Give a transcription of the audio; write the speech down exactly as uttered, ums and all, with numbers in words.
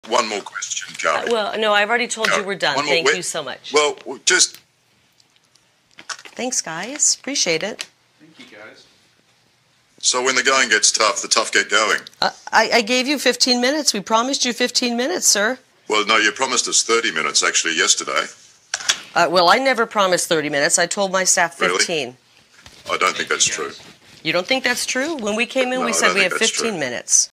One more question, Kari. Uh, well, no, I've already told Kari, you we're done. one more Thank wi- you so much. Well, just... Thanks, guys. Appreciate it. Thank you, guys. So when the going gets tough, the tough get going. Uh, I, I gave you fifteen minutes. We promised you fifteen minutes, sir. Well, no, you promised us thirty minutes, actually, yesterday. Uh, well, I never promised thirty minutes. I told my staff fifteen. Really? I don't think that's true. You don't think that's true? When we came in, No, we I said don't we think have that's fifteen true. minutes.